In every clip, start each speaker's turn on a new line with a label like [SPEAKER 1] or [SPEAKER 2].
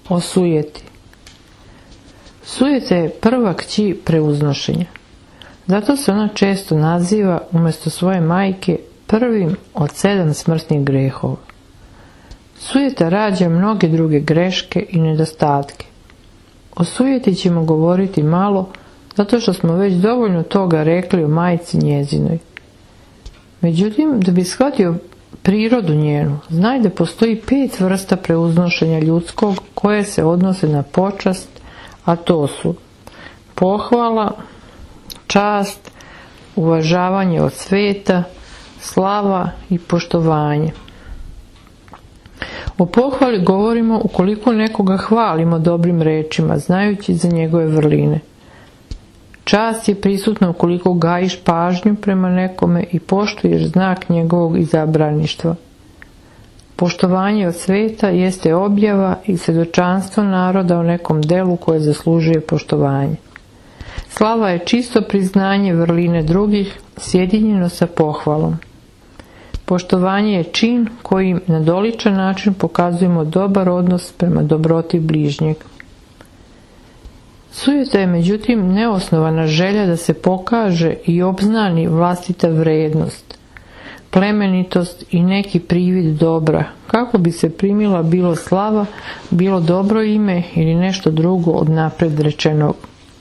[SPEAKER 1] O sujeti. Sujeta je prva kći preuznošenja. Zato se ona često naziva umjesto svoje majke prvim od 7 smrtnih grehova. Sujeta rađa mnoge druge greške i nedostatke. O sujeti ćemo govoriti malo, zato što smo već dovoljno toga rekli o majci njezinoj. Međutim, da bi shvatio prirodu njenu, znaj da postoji 5 vrsta preuznošenja ljudskog koje se odnose na počast, a to su pohvala, čast, uvažavanje od sveta, slava i poštovanje. O pohvali govorimo ukoliko nekoga hvalimo dobrim rečima, znajući za njegove vrline. Čast je prisutna ukoliko gajiš pažnju prema nekome i poštuješ znak njegovog izabraništva. Poštovanje od sveta jeste objava i svjedočanstvo naroda o nekom delu koje zaslužuje poštovanje. Slava je čisto priznanje vrline drugih, sjedinjeno sa pohvalom. Poštovanje je čin kojim na doličan način pokazujemo dobar odnos prema dobroti bližnjeg. Sujeta je međutim neosnovana želja da se pokaže i obznani vlastita vrednost, plemenitost i neki privid dobra, kako bi se primila bilo slava, bilo dobro ime ili nešto drugo od napred rečenog.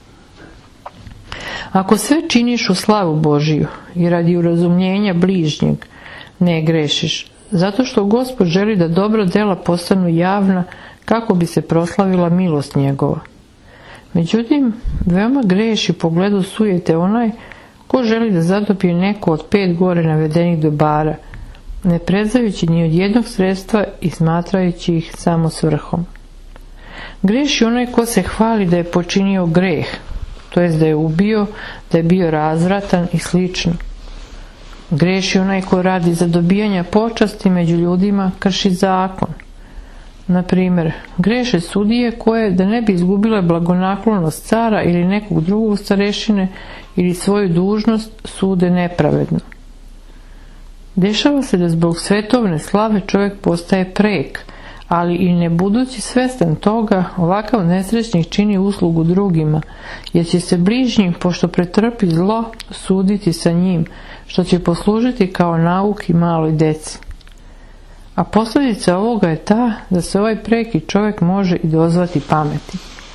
[SPEAKER 1] Ako sve činiš u slavu Božiju i radi urazumljenja bližnjeg, ne grešiš, zato što Gospod želi da dobra dela postanu javna kako bi se proslavila milost njegova. Međutim, veoma greši u pogledu sujete onaj ko želi da zatopije neko od 5 gore navedenih dobara, ne prezajući ni od jednog sredstva i smatrajući ih samo svrhom. Greši onaj ko se hvali da je počinio greh, to jest da je ubio, da je bio razvratan i slično. Greši onaj ko radi za dobijanja počasti među ljudima krši zakon. Na primjer, greše sudije koje, da ne bi izgubile blagonaklonost cara ili nekog drugog starešine ili svoju dužnost, sude nepravedno. Dešava se da zbog svetovne slave čovjek postaje prek, ali i ne budući svestan toga, ovakav nesrećnik čini uslugu drugima, jer će se bližnji, pošto pretrpi zlo, suditi sa njim, što će poslužiti kao nauk i maloj deci. A posljedica ovoga je ta da se ovaj preki čovjek može i dozvati pameti.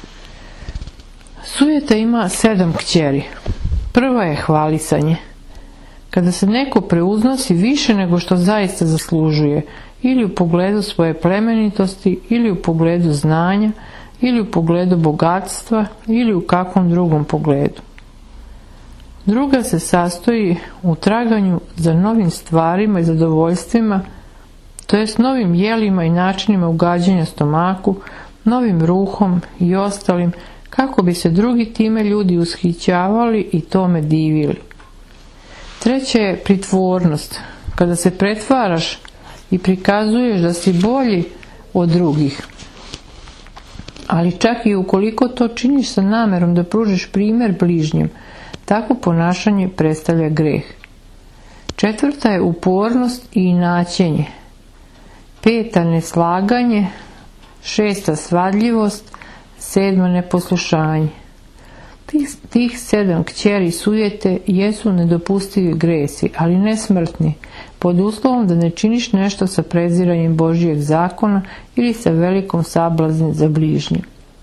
[SPEAKER 1] Sujeta ima 7 kćeri. Prva je hvalisanje. Kada se neko preuznosi više nego što zaista zaslužuje, ili u pogledu svoje plemenitosti, ili u pogledu znanja, ili u pogledu bogatstva, ili u kakvom drugom pogledu. Druga se sastoji u traganju za novim stvarima i zadovoljstvima, to jest novim jelima i načinima ugađanja stomaku, novim ruhom i ostalim, kako bi se drugi time ljudi ushićavali i tome divili. Treća je pritvornost, kada se pretvaraš i prikazuješ da si bolji od drugih. Ali čak i ukoliko to činiš sa namerom da pružiš primjer bližnjem, takvo ponašanje predstavlja greh. Četvrta je upornost i inaćenje. 5. neslaganje, 6. svadljivost, 7. neposlušanje. Tih 7 kćeri sujete jesu nedopustivi gresi, ali ne smrtni, pod uslovom da ne činiš nešto sa preziranjem Božijeg zakona ili sa velikom sablazni za bližnje.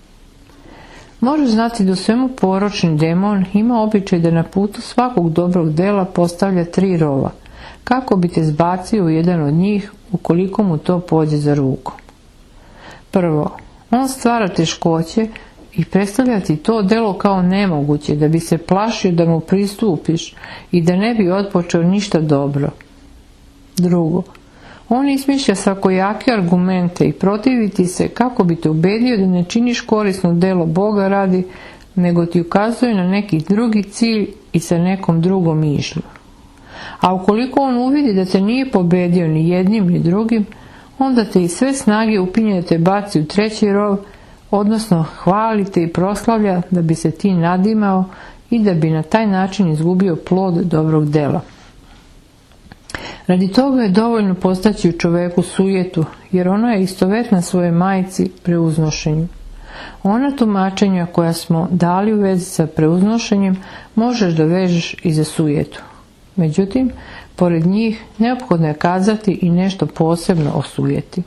[SPEAKER 1] Možeš znati da u svemu poročni demon ima običaj da na putu svakog dobrog dela postavlja 3 rova, kako bi te zbacio u jedan od njih ukoliko mu to pođe za rukom. Prvo, on stvara teškoće i predstavlja ti to delo kao nemoguće, da bi se plašio da mu pristupiš i da ne bi otpočeo ništa dobro. Drugo, on izmišlja svakojake argumente i protivi ti se kako bi te ubedio da ne činiš korisno delo Boga radi, nego ti ukazuje na neki drugi cilj i sa nekom drugom mišlju. A ukoliko on uvidi da te nije pobedio ni jednim ni drugim, onda te iz sve snage upinje da te baci u 3. rov, odnosno hvalite i proslavlja da bi se ti nadimao i da bi na taj način izgubio plod dobrog dela. Radi toga je dovoljno postaći u čoveku sujetu, jer ona je istovetna svojoj majci preuznošenju. Ona tumačenja koja smo dali u vezi sa preuznošenjem možeš da vežeš i za sujetu. Međutim, pored njih neophodno je kazati i nešto posebno o sujeti.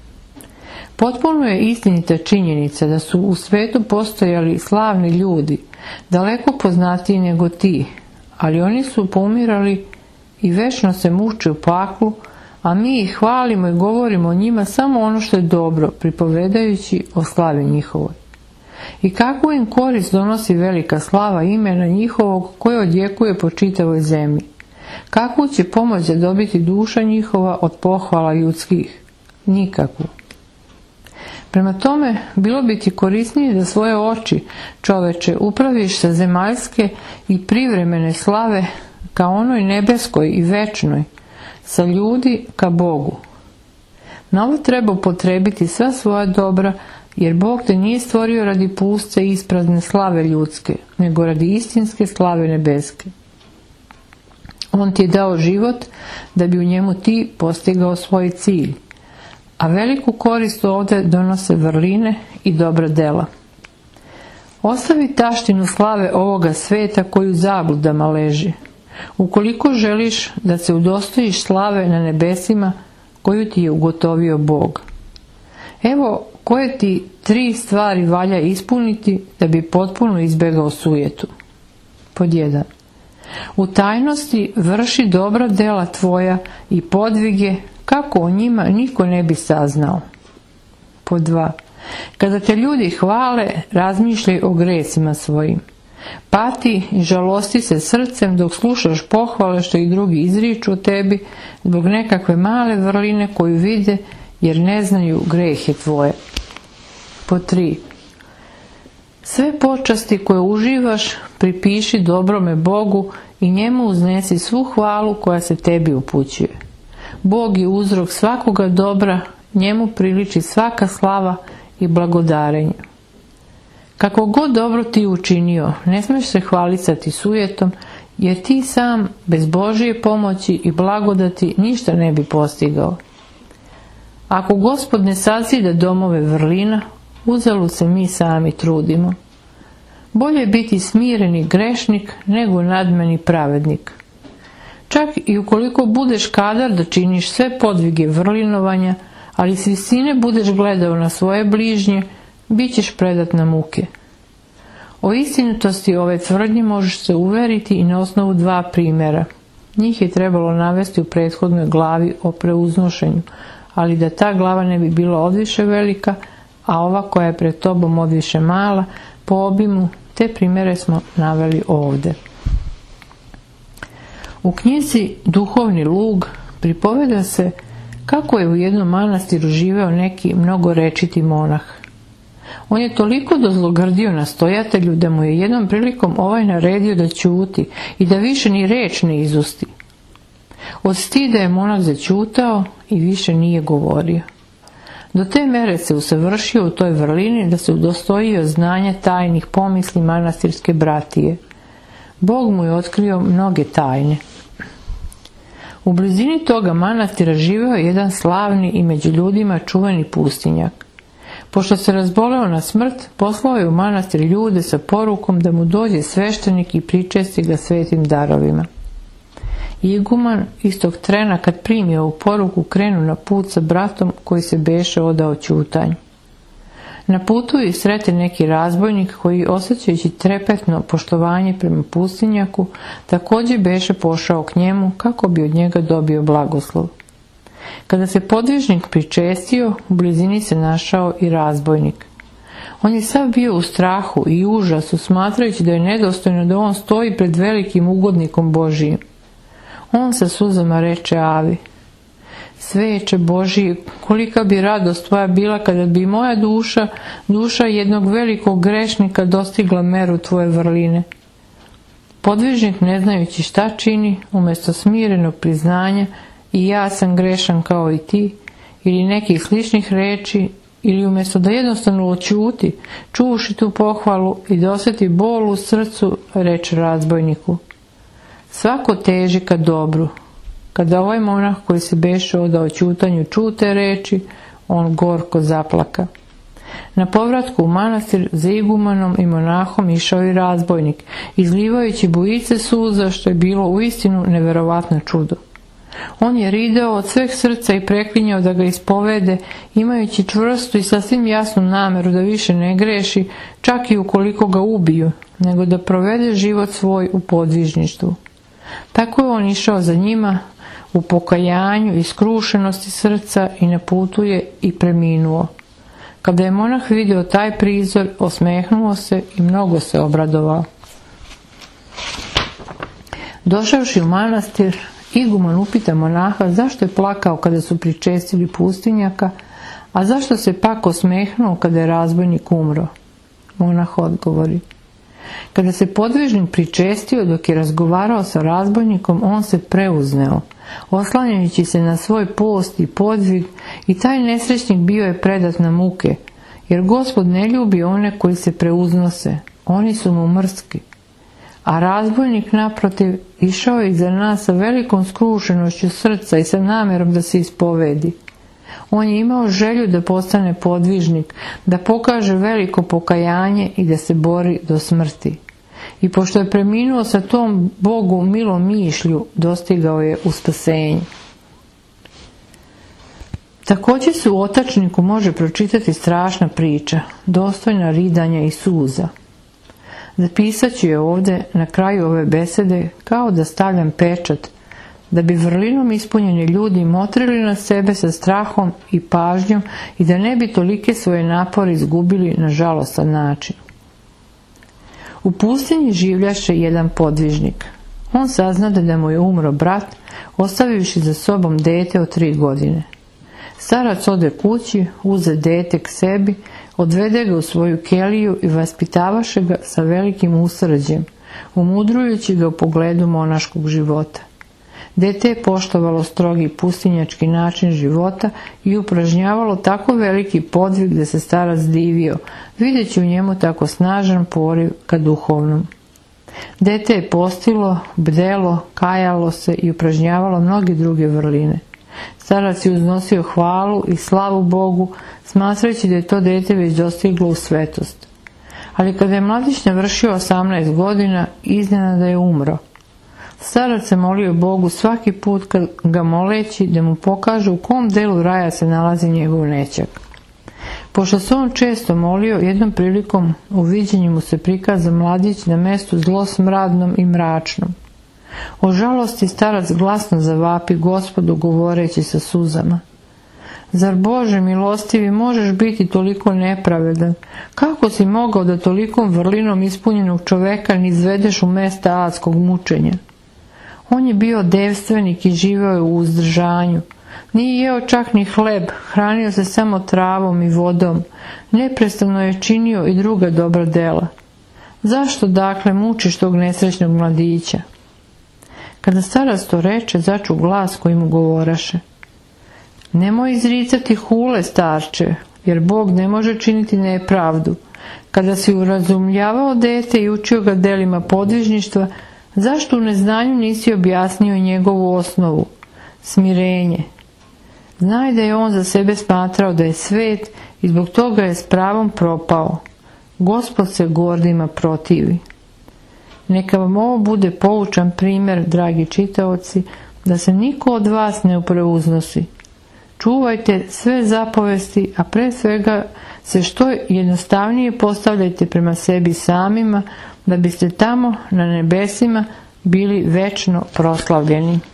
[SPEAKER 1] Potpuno je istinita činjenica da su u svetu postojali slavni ljudi, daleko poznatiji nego ti, ali oni su poumirali i večno se muče u paklu, a mi ih hvalimo i govorimo o njima samo ono što je dobro, pripovedajući o slavi njihovoj. I kakvu im korist donosi velika slava imena njihovog koje odjekuje po čitavoj zemlji? Kakvu će pomoć dobiti duša njihova od pohvala ljudskih? Nikakvu. Prema tome, bilo bi ti korisnije da svoje oči, čoveče, upraviš sa zemaljske i privremene slave ka onoj nebeskoj i večnoj, sa ljudi ka Bogu. Na ovo treba upotrebiti sva svoja dobra, jer Bog te nije stvorio radi puste i isprazne slave ljudske, nego radi istinske slave nebeske. On ti je dao život da bi u njemu ti postigao svoj cilj, a veliku korist ovdje donose vrline i dobra dela. Ostavi taštinu slave ovoga sveta koju zabludama leži, ukoliko želiš da se udostojiš slave na nebesima koju ti je ugotovio Bog. Evo koje ti 3 stvari valja ispuniti da bi potpuno izbjegao sujetu. Pod 1. U tajnosti vrši dobra dela tvoja i podvige kako o njima niko ne bi saznao. Pod 2. Kada te ljudi hvale, razmišljaj o gresima svojim. Pati i žalosti se srcem dok slušaš pohvale što i drugi izriču o tebi zbog nekakve male vrline koju vide jer ne znaju grehe tvoje. Pod 3. Sve počasti koje uživaš pripiši dobrome Bogu i njemu uznesi svu hvalu koja se tebi upućuje. Bog je uzrok svakoga dobra, njemu priliči svaka slava i blagodarenje. Kako god dobro ti učinio, ne smiješ se hvalisati sujetom, jer ti sam bez Božije pomoći i blagodati ništa ne bi postigao. Ako Gospod ne sazida domove vrlina, uzalud se mi sami trudimo. Bolje je biti smireni grešnik nego nadmeni pravednik. Čak i ukoliko budeš kadar da činiš sve podvige vrlinovanja, ali s visine budeš gledao na svoje bližnje, bit ćeš predat na muke. O istinitosti ove tvrdnje možeš se uveriti i na osnovu 2 primjera. Njih je trebalo navesti u prethodnoj glavi o preuznošenju, ali da ta glava ne bi bila odviše velika, a ova koja je pred tobom odviše mala, po obimu, te primjere smo naveli ovdje. U knjizi Duhovni lug pripoveda se kako je u jednom manastiru živeo neki mnogorečiti monah. On je toliko dozlogrdio nastojatelju da mu je jednom prilikom ovaj naredio da ćuti i da više ni reč ne izusti. Od stida je monah zaćutao i više nije govorio. Do te mere se usavršio u toj vrlini da se udostojio znanja tajnih pomisli manastirske bratije. Bog mu je otkrio mnoge tajne. U blizini toga manastira živeo jedan slavni i među ljudima čuveni pustinjak. Pošto se razboleo na smrt, poslao je u manastir ljude sa porukom da mu dođe sveštenik i pričesti ga svetim darovima. Iguman istog trena kad primi ovu poruku krenu na put sa bratom koji se beše odao ćutanju. Na putu je srete neki razbojnik koji, osjećajući trepetno poštovanje prema pustinjaku, također beše pošao k njemu kako bi od njega dobio blagoslov. Kada se podvižnik pričestio, u blizini se našao i razbojnik. On je sav bio u strahu i užasu, smatrajući da je nedostojno da on stoji pred velikim ugodnikom Božijim. On sa suzama reče Avi: Sveće Božije, kolika bi radost tvoja bila kada bi moja duša jednog velikog grešnika dostigla meru tvoje vrline. Podvižnik, ne znajući šta čini, umjesto smirenog priznanja i ja sam grešan kao i ti, ili nekih sličnih reči, ili umjesto da jednostavno oćuti, čuši tu pohvalu i da osjeti bol u srcu, reče razbojniku: Svako teži ka dobru, Kada ovaj monah koji se beše odao ćutanju ču te reči, on gorko zaplaka. Na povratku u manastir za igumanom i monahom išao i razbojnik, izlivajući bujice suza, što je bilo uistinu neverovatno čudo. On je rideo od sveg srca i preklinjao da ga ispovede, imajući čvrstu i sasvim jasnu nameru da više ne greši, čak i ukoliko ga ubiju, nego da provede život svoj u podvižništvu. Tako je on išao za njima u pokajanju i skrušenosti srca i na putu je i preminuo. Kada je monah vidio taj prizor, osmehnuo se i mnogo se obradovao. Došavši u manastir, iguman upita monaha zašto je plakao kada su pričestili pustinjaka, a zašto se pak osmehnuo kada je razbojnik umro. Monah odgovori: kada se podvižnik pričestio dok je razgovarao sa razbojnikom, on se preuzneo, oslanjajući se na svoj post i podvig, i taj nesrećnik bio je predat na muke, jer Gospod ne ljubi one koji se preuznose, oni su mu mrski. A razbojnik naprotiv išao je iza nas sa velikom skrušenošću srca i sa namjerom da se ispovedi. On je imao želju da postane podvižnik, da pokaže veliko pokajanje i da se bori do smrti. I pošto je preminuo sa tom Bogu milom mišlju, dostigao je u spasenje. Također se u otačniku može pročitati strašna priča, dostojna ridanja i suza. Zapisat ću je ovdje na kraju ove besede kao da stavljam pečat, da bi vrlinom ispunjeni ljudi motrili na sebe sa strahom i pažnjom i da ne bi tolike svoje napore izgubili na žalostan način. U pustinji življaše jedan podvižnik. On saznade da mu je umro brat, ostavivši za sobom dete od 3 godine. Starac ode kući, uze dete k sebi, odvede ga u svoju keliju i vaspitavaše ga sa velikim usrđem, umudrujući ga u pogledu monaškog života. Dete je poštovalo strogi pustinjački način života i upražnjavalo tako veliki podvig da se starac divio, videći u njemu tako snažan poriv ka duhovnom. Dete je postilo, bdelo, kajalo se i upražnjavalo mnoge druge vrline. Starac je uznosio hvalu i slavu Bogu, smatrajući da je to dete već dostiglo u svetost. Ali kada je mladić navršio 18 godina, iznenada je umro. Starac se molio Bogu svaki put kad ga moleći da mu pokaže u kom delu raja se nalazi njegov nećak. Pošto se on često molio, jednom prilikom u viđenju mu se prikaza mladić na mestu zlosmradnom i mračnom. O žalosti starac glasno zavapi Gospodu govoreći sa suzama: zar Bože milostivi možeš biti toliko nepravedan? Kako si mogao da tolikom vrlinom ispunjenog čoveka ne izvedeš u mesta adskog mučenja? On je bio devstvenik i živio je u uzdržanju. Nije jeo čak ni hleb, hranio se samo travom i vodom. Neprestano je činio i druga dobra dela. Zašto dakle mučiš tog nesrećnog mladića? Kada starac to reče, začu glas koji mu govoraše: nemoj izricati hule, starče, jer Bog ne može činiti nepravdu. Kada si urazumljavao dete i učio ga delima podvižništva, zašto u neznanju nisi objasnio njegovu osnovu, smirenje? Znaj da je on za sebe smatrao da je svet i zbog toga je s pravom propao. Gospod se gordima protivi. Neka vam ovo bude poučan primjer, dragi čitaoci, da se niko od vas ne preuznosi. Čuvajte sve zapovesti, a pre svega se što jednostavnije postavljajte prema sebi samima, da biste tamo na nebesima bili večno proslavljeni.